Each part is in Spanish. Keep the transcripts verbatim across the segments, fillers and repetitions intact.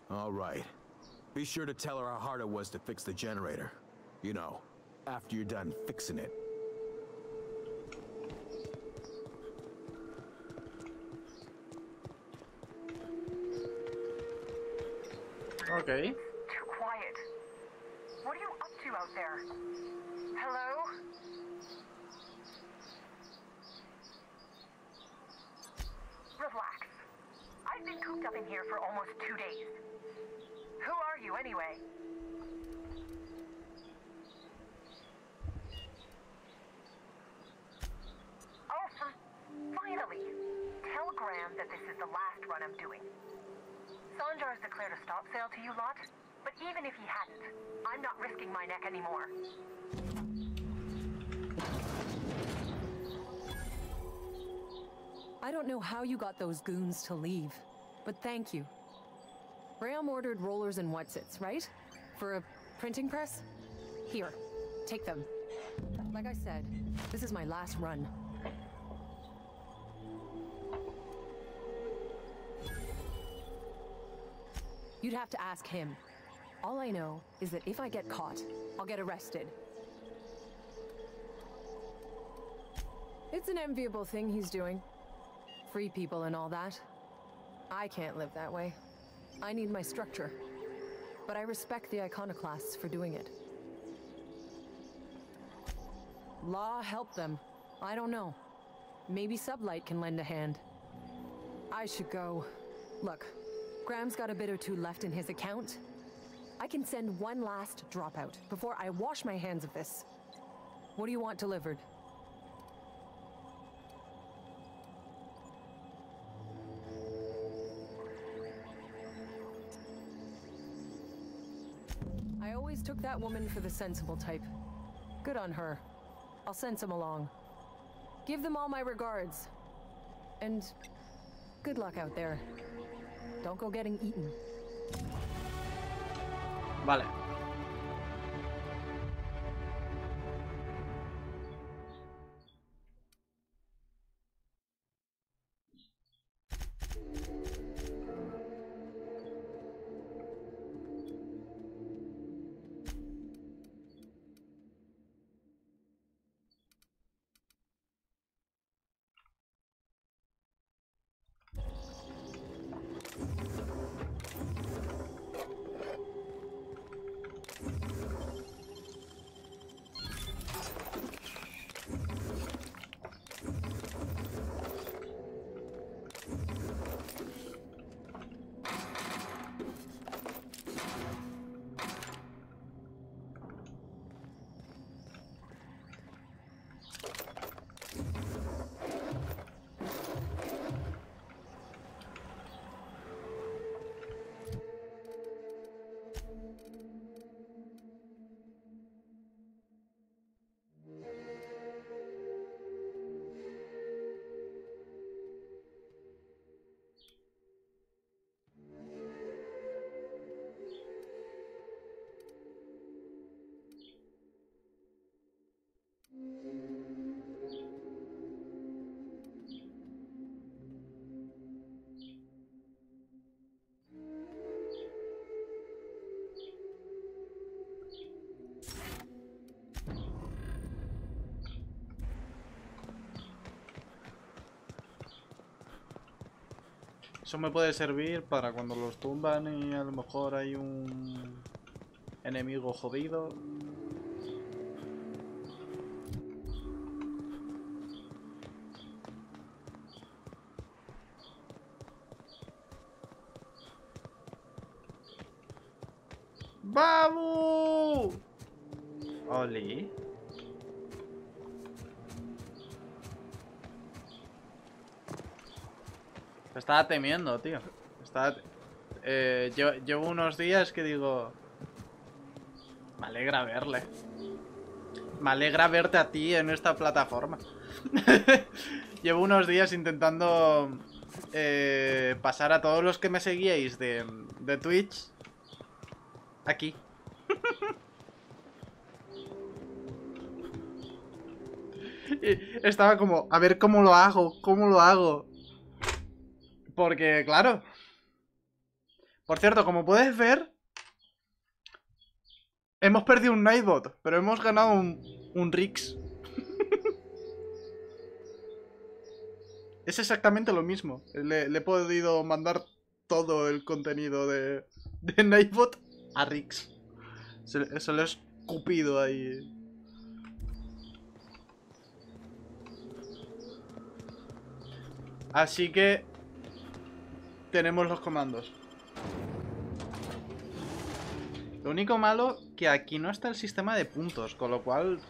All right. Be sure to tell her how hard it was to fix the generator. You know, after you're done fixing it. Okay. Too quiet. What are you up to out there? Hello? Relax. I've been cooped up in here for almost two days. Who are you anyway? Oh, for finally! Tell Graham that this is the last run I'm doing. Sanjar's declared a stop sale to you lot, but even if he hadn't, I'm not risking my neck anymore. I don't know how you got those goons to leave, but thank you. Graham ordered rollers and whatsits, right? For a printing press? Here, take them. Like I said, this is my last run. You'd have to ask him. All I know is that if I get caught, I'll get arrested. It's an enviable thing he's doing. Free people and all that. I can't live that way. I need my structure. But I respect the iconoclasts for doing it. Law help them. I don't know. Maybe Sublight can lend a hand. I should go. Look, Graham's got a bit or two left in his account. I can send one last dropout before I wash my hands of this. What do you want delivered? I always took that woman for the sensible type. Good on her. I'll send some along. Give them all my regards. And good luck out there. Don't go getting eaten. Vale. Eso me puede servir para cuando los tumban y a lo mejor hay un enemigo jodido. ¡Vamos! Oli. Estaba temiendo, tío. Estaba... Eh, llevo, llevo unos días que digo... Me alegra verle. Me alegra verte a ti en esta plataforma. Llevo unos días intentando eh, pasar a todos los que me seguíais de, de Twitch aquí. Y estaba como, a ver cómo lo hago, cómo lo hago. Porque, claro, Por cierto, como puedes ver, hemos perdido un Nightbot, pero hemos ganado un, un Rix. Es exactamente lo mismo. Le, le he podido mandar todo el contenido de, de Nightbot a Rix. Se, se lo he escupido ahí. Así que tenemos los comandos. Lo único malo que aquí no está el sistema de puntos, con lo cual...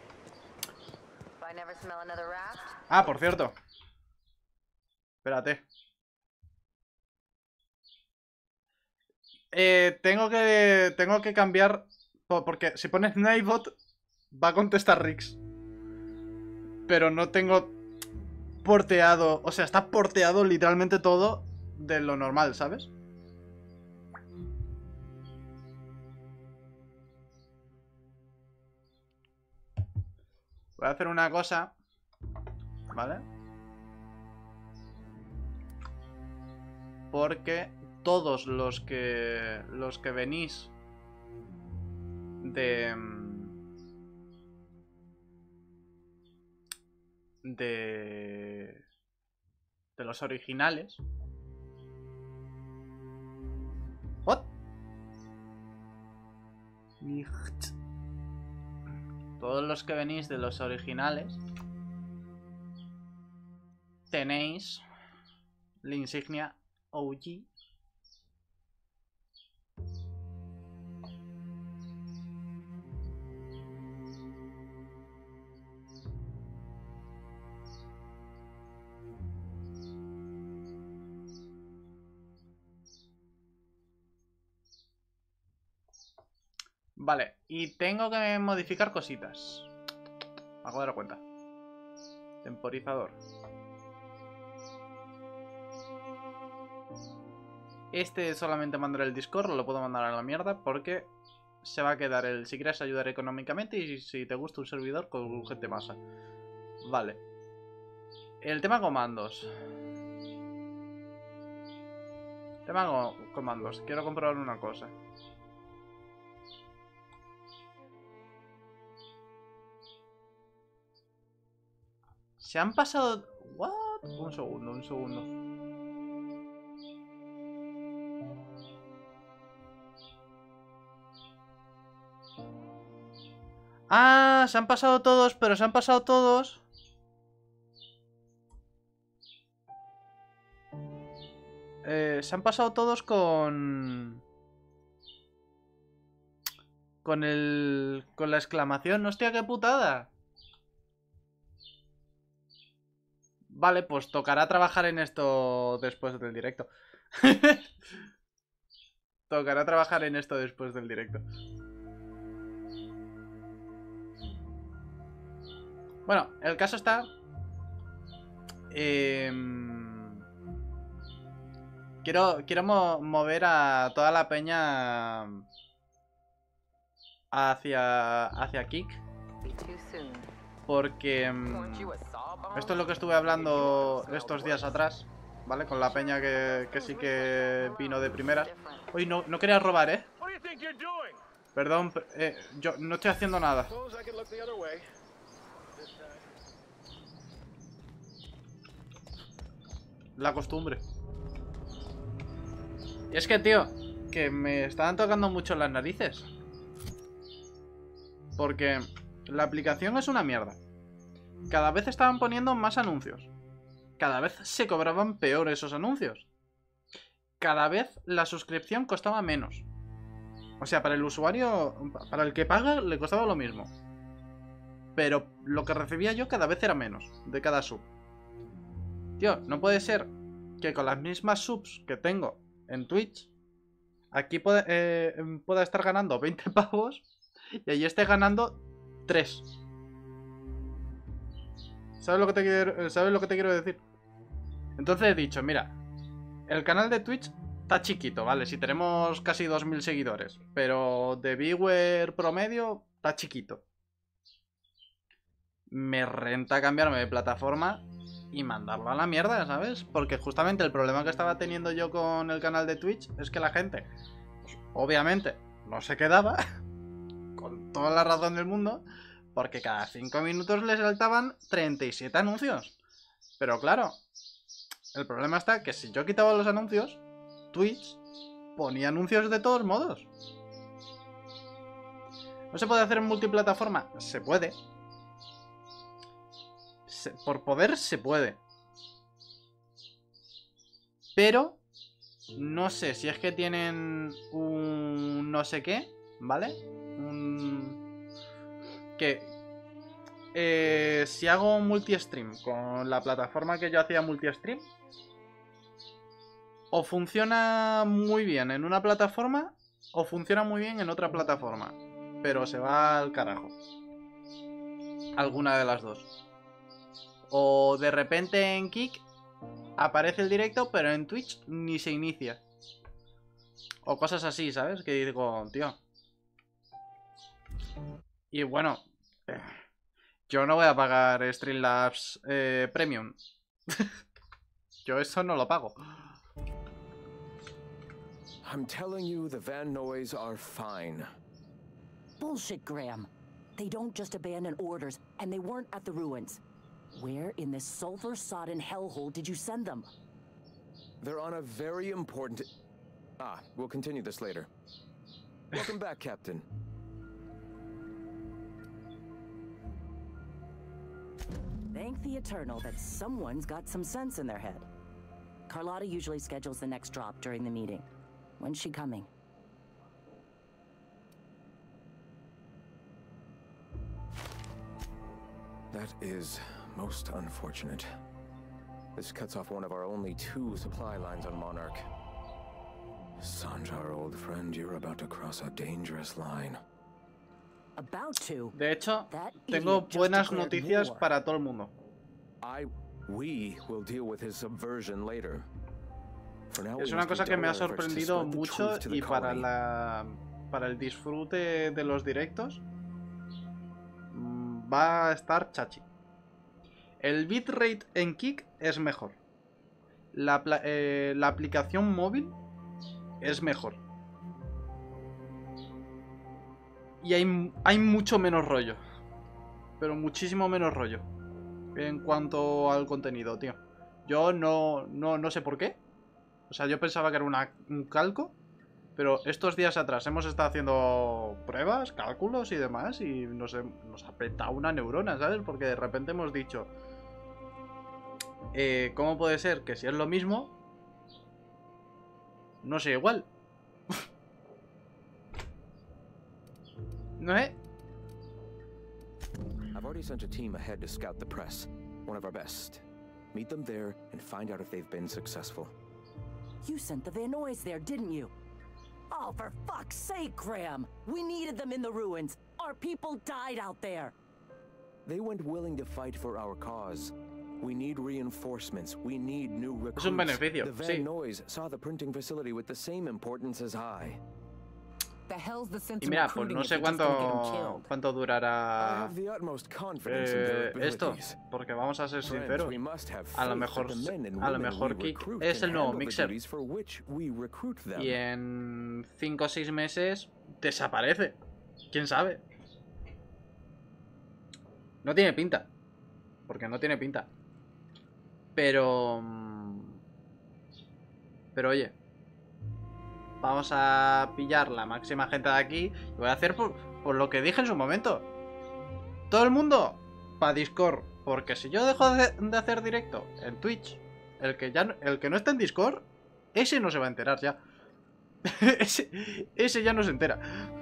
Ah, por cierto. Espérate. Eh, tengo que tengo que cambiar, porque si pones Nightbot va a contestar Rix. Pero no tengo porteado, o sea, está porteado literalmente todo de lo normal, ¿sabes? Voy a hacer una cosa, ¿vale? Porque todos los que los que venís de de de los originales. ¿What? Todos los que venís de los originales tenéis la insignia O G. Vale, y tengo que modificar cositas. Me acabo de dar cuenta. Temporizador. Este solamente mandaré el Discord, lo puedo mandar a la mierda porque se va a quedar el si quieres ayudar económicamente y si te gusta un servidor con gente masa. Vale. El tema comandos. Tema co comandos. Quiero comprobar una cosa. Se han pasado... ¿What? Un segundo, un segundo. Ah, se han pasado todos, pero se han pasado todos. Eh, se han pasado todos con... Con el... Con la exclamación. ¡Hostia, qué putada! Vale, pues tocará trabajar en esto después del directo. Tocará trabajar en esto después del directo. Bueno, el caso está... Eh, quiero quiero mo mover a toda la peña hacia, hacia Kick. Porque... Esto es lo que estuve hablando estos días atrás, ¿vale? Con la peña que, que sí que vino de primeras. Uy, no, no quería robar, ¿eh? Perdón, eh, yo no estoy haciendo nada. La costumbre. Y es que, tío, que me estaban tocando mucho las narices. Porque la aplicación es una mierda. Cada vez estaban poniendo más anuncios. Cada vez se cobraban peor esos anuncios. Cada vez la suscripción costaba menos. O sea, para el usuario, para el que paga, le costaba lo mismo. Pero lo que recibía yo cada vez era menos, de cada sub. Tío, no puede ser que con las mismas subs que tengo en Twitch, aquí pueda, eh, pueda estar ganando veinte pavos y allí esté ganando tres. ¿Sabes lo que te quiero, ¿sabes lo que te quiero decir? Entonces he dicho, mira, el canal de Twitch está chiquito, ¿vale? Si tenemos casi dos mil seguidores, pero de viewer promedio está chiquito. Me renta cambiarme de plataforma y mandarlo a la mierda, ¿sabes? Porque justamente el problema que estaba teniendo yo con el canal de Twitch es que la gente, pues, obviamente, no se quedaba, con toda la razón del mundo, porque cada cinco minutos le saltaban treinta y siete anuncios. Pero claro, el problema está que si yo quitaba los anuncios, Twitch ponía anuncios de todos modos. ¿No se puede hacer en multiplataforma? Se puede. Se, por poder se puede. Pero no sé si es que tienen un no sé qué, ¿vale? Un... Que eh, si hago multi-stream con la plataforma que yo hacía multi-stream, o funciona muy bien en una plataforma o funciona muy bien en otra plataforma, pero se va al carajo. Alguna de las dos. O de repente en Kick aparece el directo, pero en Twitch ni se inicia. O cosas así, ¿sabes? Que digo, tío. Y bueno, eh, yo no voy a pagar Streamlabs eh, Premium. Yo eso no lo pago. I'm telling you, the Van Noys are fine. Bullshit, Graham. They don't just abandon orders, and they weren't at the ruins. Where in this sulfur-sodden hellhole did you send them? They're on a very important... Ah, we'll continue this later. Welcome back, Captain. Thank the Eternal that someone's got some sense in their head. Carlotta usually schedules the next drop during the meeting. When's she coming? That is most unfortunate. This cuts off one of our only two supply lines on Monarch. Sanjar, old friend, you're about to cross a dangerous line. About to? De hecho, That tengo idiot just buenas declared noticias war. para todo el mundo. I... We will deal with his subversion later. For now, Es we una must cosa que me ha redouble our efforts to sorprendido spread the mucho truth to the y para colony. la para el disfrute de los directos mm, va a estar chachi. El bitrate en Kick es mejor. La, pla- eh, la aplicación móvil es mejor. Y hay, hay mucho menos rollo. Pero muchísimo menos rollo. En cuanto al contenido, tío. Yo no, no, no sé por qué. O sea, yo pensaba que era una, un calco. Pero estos días atrás hemos estado haciendo pruebas, cálculos y demás. Y nos, he- nos ha petado una neurona, ¿sabes? Porque de repente hemos dicho... Eh, ¿Cómo puede ser que si es lo mismo no sea igual? ¿No es? I've already sent a team ahead to scout the press. One of our best. Meet them there and find out if they've been successful. You sent the Van Noys there, didn't you? Oh, for fuck's sake, Graham! We needed them in the ruins. Our people died out there. They went willing to fight for our cause. We need reinforcements. We need new recruits. Es un beneficio, The Van sí. Noys saw the printing facility with the same importance as I. The hell's the sense Y of mira, pues recruiting no if sé you're just gonna get 'em cuánto, killed? cuánto I durará have the utmost confidence in their eh, esto, abilities. porque vamos a ser Friends, sinceros, we must have a lo faith mejor, that the men and a lo women mejor we Kick recruit es can el nuevo handle the Mixer duties for which we recruit them. y en cinco o seis meses desaparece. ¿Quién sabe? No tiene pinta, porque no tiene pinta. Pero... mm, Pero oye, vamos a pillar la máxima gente de aquí y voy a hacer por, por lo que dije en su momento. Todo el mundo para Discord, porque si yo dejo de, de hacer directo en Twitch, el que ya no- el que no está en Discord, ese no se va a enterar ya. ese, ese ya no se entera.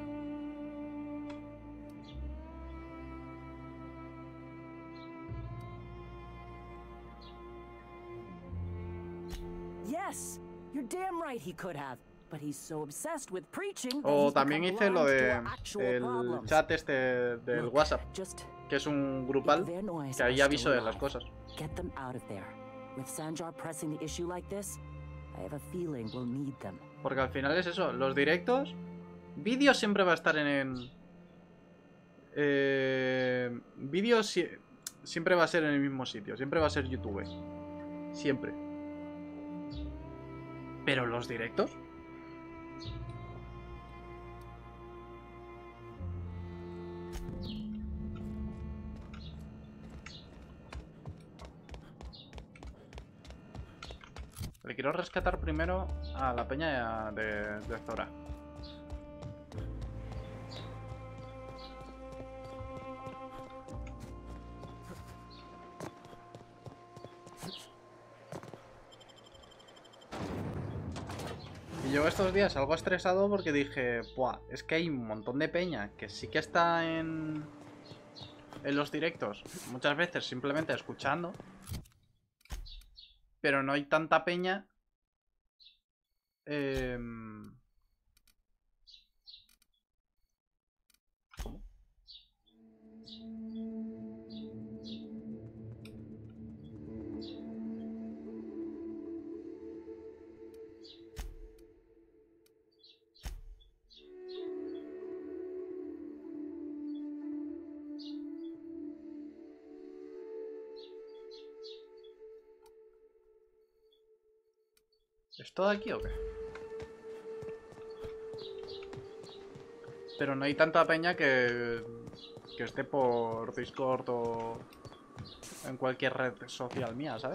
Yes, you're damn right he could have. But he's so obsessed with preaching that O he's también become hice lo blind de to our actual el problems. chat este del Look, WhatsApp, Just que es un if grupal the Van Noys que are ahí still aviso de las alive, cosas. Get them out of there. With Sanjar pressing the issue like this, I have a feeling we'll need them. Porque al final es eso, los directos, vídeos siempre va a estar en... en eh, vídeos... si- siempre va a ser en el mismo sitio. Siempre va a ser YouTube. Siempre. Pero los directos... Le quiero rescatar primero a la peña de, de Zora. Y yo estos días algo estresado porque dije, buah, es que hay un montón de peña que sí que está en, en los directos, muchas veces simplemente escuchando. Pero no hay tanta peña. Eh... ¿Cómo? ¿Es todo aquí o qué? Pero no hay tanta peña que, que esté por Discord o en cualquier red social mía, ¿sabes?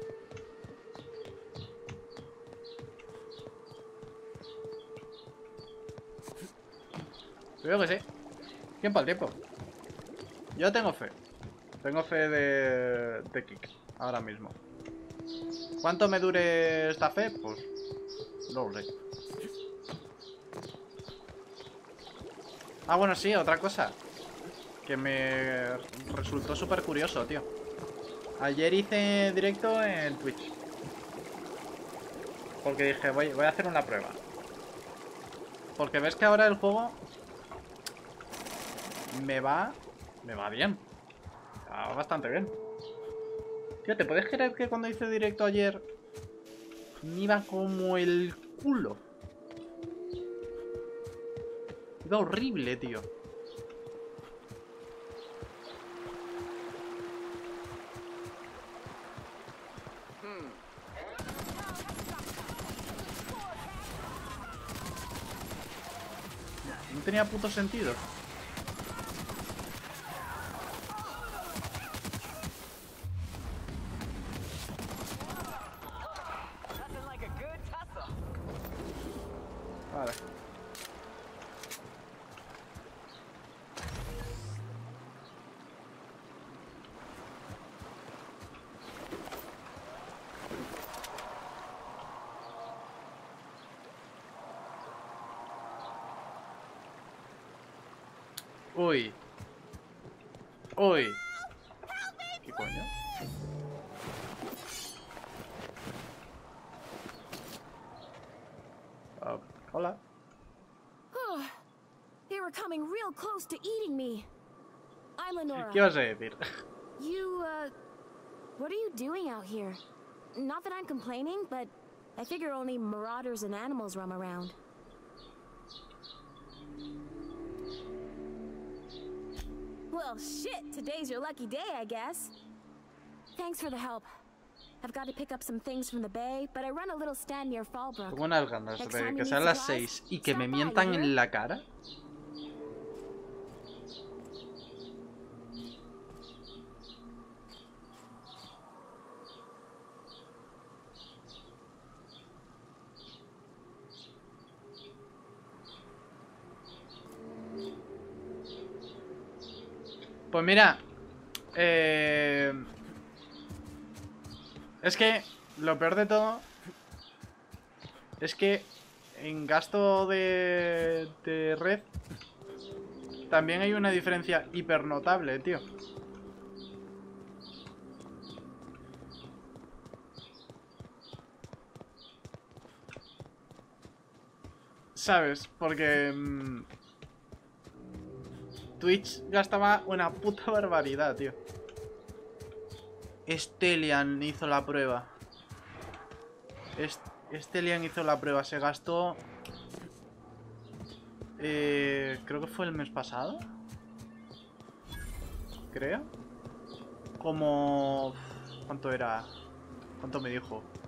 Yo que sí. Tiempo al tiempo. Yo tengo fe. Tengo fe de, de Kik ahora mismo. ¿Cuánto me dure esta fe? Pues no lo sé. Ah, bueno, sí, otra cosa que me resultó súper curioso, tío. Ayer hice directo en Twitch porque dije, voy, voy a hacer una prueba. Porque ves que ahora el juego me va... Me va bien. Va bastante bien. Tío, ¿te puedes creer que cuando hice directo ayer me iba como el culo? Iba horrible, tío. No tenía puto sentido. Vale. Uy. Uy. ¿Qué coño? Uh, hola. They were coming real close to eating me. I'm Lenora. ¿Qué vas a decir? You, uh, what are you doing out here? Not that I'm complaining, but I figure only marauders and animals roam around. Well, shit, today's your lucky day, I guess. Thanks for the help. I've got to pick up some things from the bay, but I run a little stand near Fallbrook. Tengo unas ganas de que sean las seis y que me mientan en la cara. Pues mira, eh, es que lo peor de todo es que en gasto de, de red también hay una diferencia hiper notable, tío. ¿Sabes? Porque... Mmm, Twitch gastaba una puta barbaridad, tío. Stelian hizo la prueba. Est Stelian hizo la prueba. Se gastó... Eh, creo que fue el mes pasado. Creo. como... ¿Cuánto era? ¿Cuánto me dijo?